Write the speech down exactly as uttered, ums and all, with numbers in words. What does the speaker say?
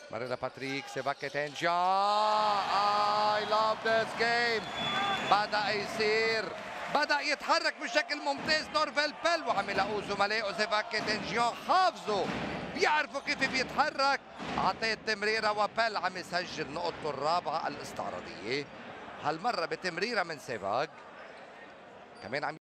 مرة لباتريك سيفاكيتينجا. I love this game. بدأ يصير بدأ يتحرك بشكل ممتاز نورفيل بيل، وعم يلاقوه زملائه سيفاكيتينجا حافظوا بيعرفوا كيف بيتحرك. أعطيت تمريرة وبيل عم يسجل نقطته الرابعة الاستعراضية، هالمرة بتمريرة من سيفاك كمان عم